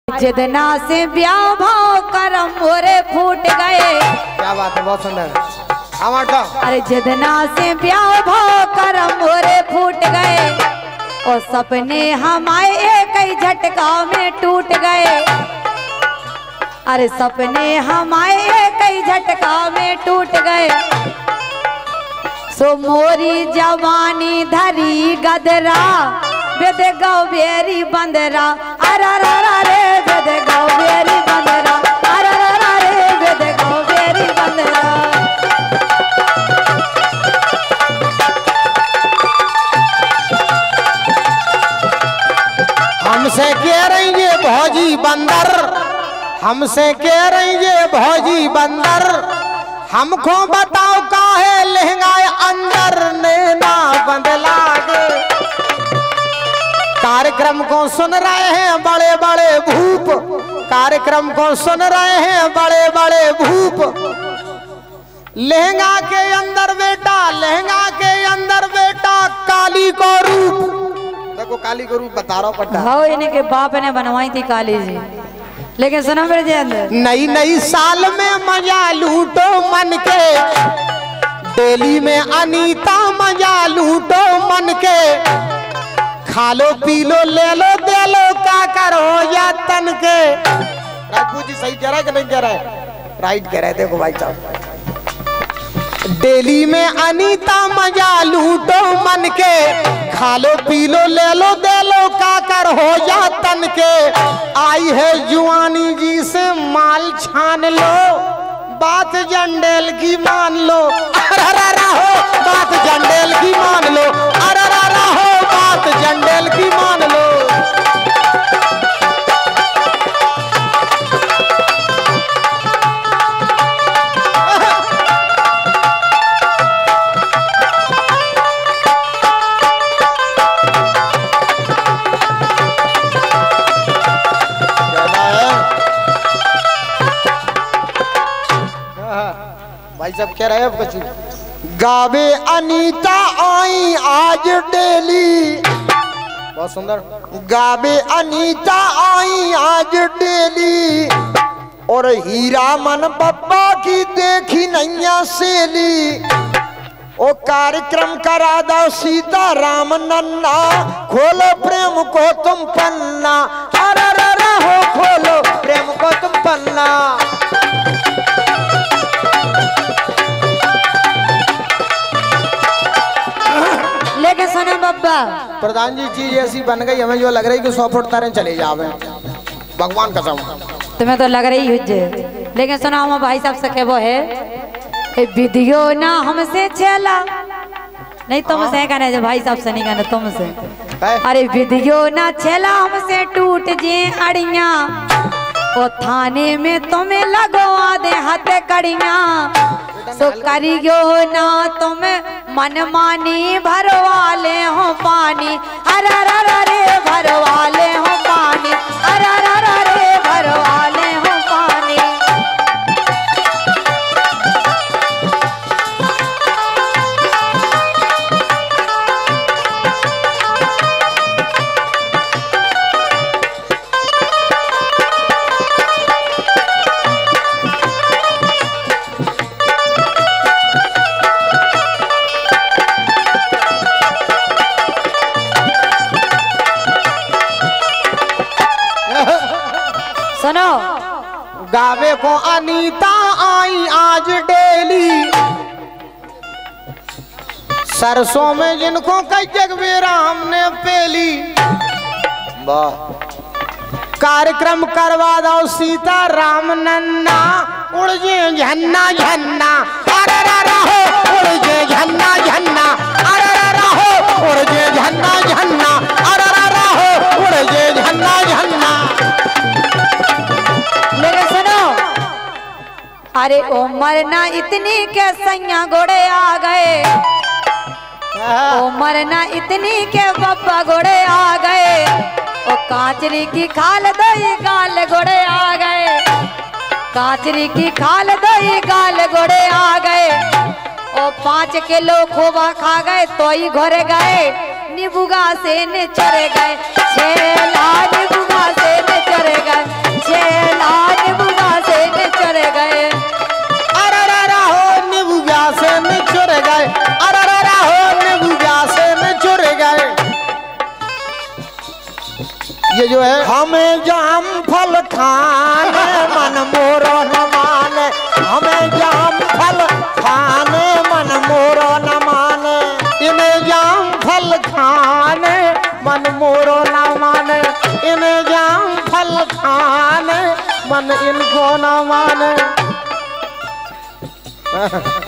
जितना से ब्याह भाव करम मोरे फूट गए। क्या बात है, बहुत सुंदर। अरे जितना से ब्याह भाव करम मोरे फूट गए और सपने हमारे कई झटका में टूट गए। अरे सपने हमारे कई झटका में टूट गए। सो मोरी जवानी धरी गदरा बेद गौबेरी बंदरा अरा रे बेद गौबेरी बंदरा अरा रे बेद गौबेरी बंदरा। हमसे कह रही ये भौजी बंदर, हमसे कह रही ये भौजी बंदर, हमको बताओ काहे लहंगा अंदर नैना बंदला गे। कार्यक्रम को सुन रहे हैं बड़े बड़े भूप, कार्यक्रम को सुन रहे हैं बड़े बड़े भूप। लहंगा के अंदर बेटा, लहंगा के अंदर बेटा काली को रूप। देखो काली को रूप बता रहा हूँ। हाँ इनके बाप ने बनवाई थी काली जी, लेकिन सुना मेरे जी अंदर नई नई साल में मजा लूटो मन के, डेली में अनीता मजा लूटो मन के। खा लो पी लो ले लो दे लो का करो या तन के। राजपूत जी सही कह रहा है कि नहीं कह रहा है? राइट कह रहे हैं। देखो भाई साहब, डेली में अनीता मजा लूटो मन के। खा लो पी लो ले लो दे लो का कर हो या तन के। आई है जुआनी जी से माल छान लो, बात जंडेल की मान लो। अरे हो बात जंडेल की मान लो, अरे हो बात जंडेल की मान लो। भाई साहब कह रहे हैं बच्ची गावे अनीता आई आज डेली। बहुत सुंदर। गावे अनीता आई आज डेली और हीरा मन बब्बा की देखी नैया सेली। ओ कार्यक्रम करा दो सीता राम नन्ना, खोलो प्रेम को तुम पन्ना। अरे हो खोलो प्रेम को तुम पन्ना। लेकिन सुनो बब्बा, प्रधान जी चीज ऐसी बन गई हमें जो लग रही कि 100 फुट तारे चले जावे। भगवान कसम तुम्हें तो लग रही है, लेकिन सुनो हम भाई साहब से वो है वीडियो ना हमसे चला नहीं, तुमसे कहना जो भाई साहब से नहीं कहना तुमसे। अरे वीडियो ना चला हमसे टूट जे अड़िया, ओ थाने में तुम्हें लगवा दे हाथ कड़िया। सो करियो ना तुम्हें मनमानी भरवा ले हो पानी। अरे भरवा ले हो पानी, अरे भरवा ले हो पानी। सुनो गावे को अनीता आई आज डेली, सरसों में जिनको कई जगवेरा हमने पेली। वाह। कार्यक्रम करवा दो सीता राम नन्ना, उड़ जे झन्ना झन्ना। अरे हो उड़ जे झन्ना झन्ना, अरे हो उड़ जे झन्ना झन्ना, अरे हो उड़ जे झन्ना झन्ना। मेरे सुनो, अरे उमर ना इतनी के सैया घोड़े आ गए, उमर ना इतनी के बब्बा घोड़े आ गए। ओ कांचरी की खाल दही गाल घोड़े आ गए, कांचरी की खाल दही गाल घोड़े आ गए। ओ 5 किलो खोबा खा गए तो ही घोर गए, निबुगा से न चढ़ गए। 6 लाख निबुगा से न चढ़ गए। ये जो है हमें जाम फल खाने मन मोरो न माने, हमें जाम फल खाने मन मोरो न माने, इन्हें जाम फल खाने मन मोरो न माने, इन्हें जाम फल खाने मन इनको न माने।